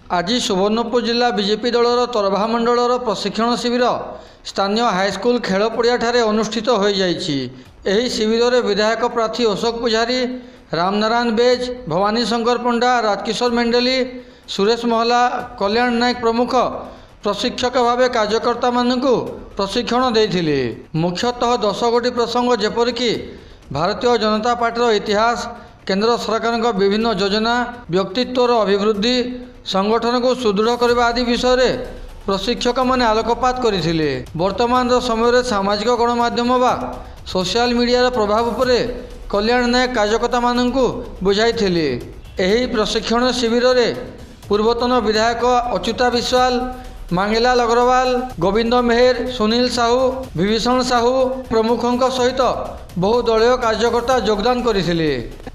आज सुवर्णपुर जिला बीजेपी दलर तरभा मंडलर प्रशिक्षण शिविर स्थानीय हाईस्कल खेल पड़िया अनुष्ठित हो जाइछि। एही शिविर में विधायक प्रार्थी अशोक पुजारी, रामनारायण बेज, भवानी शंकर पंडा, राजकिशोर मेंडेली, सुरेश महला, कल्याण नायक प्रमुख प्रशिक्षक भाव कार्यकर्ता मानू प्रशिक्षण देथिले। मुख्यतः 10 गोटी प्रसंग जेपरिक भारतीय जनता पार्टी इतिहास, केंद्र सरकार विभिन्न योजना, व्यक्तित्वर अभिवृद्धि, संगठन को सुदृढ़ करने आदि विषय प्रशिक्षक माने आलोकपात करथिले। वर्तमान समय सामाजिक गणमाध्यम व सोशल मीडिया प्रभाव पर कल्याण नायक कार्यकर्ता मानू बुझाइथिले। एही प्रशिक्षण शिविर में पूर्वतन विधायक अच्युता विश्वाल, मांगेलाल अग्रवाल, गोविंद मेहर, सुनील साहू, विभीषण साहू प्रमुखों सहित बहु दलीय कार्यकर्ता योगदान करथिले।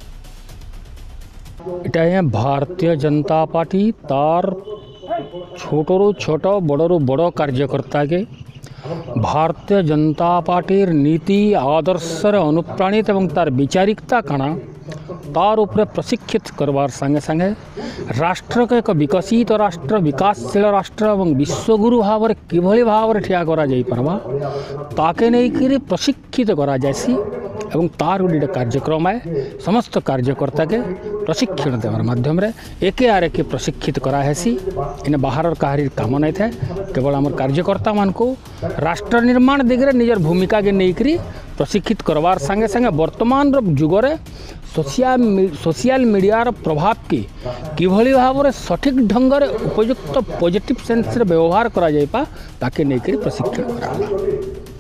इटा भारतीय जनता पार्टी तार छोटरू छोट बड़रू बड़ कार्यकर्ता के भारतीय जनता पार्टी नीति आदर्शर अनुप्राणित एवं तार विचारिकता काना तार उपरे प्रशिक्षित करवार संगे संगे राष्ट्र को एक विकसित राष्ट्र, विकासशील राष्ट्र एवं विश्वगुरु भाव किभली भाव ठिया करा जाई परबा ताके नहीं प्रशिक्षित करा जायसी एवं तार गोटे कार्यक्रम है। समस्त कार्यकर्ता के प्रशिक्षण देवार माध्यम रे एके आर एके प्रशिक्षित कराहेसी। इन बाहर कहारी काम नहीं था, केवल आम कार्यकर्ता मान को राष्ट्र निर्माण दिगरे निजर भूमिका के नहीं प्रशिक्षित करवार संगे संगे वर्तमान जुगरे सोशल मीडियार प्रभाव की किभली भाव सठिक ढंग से उपयुक्त पॉजिटिव सेंस रे व्यवहार करा जाइपा ताके नहीं प्रशिक्षण करा।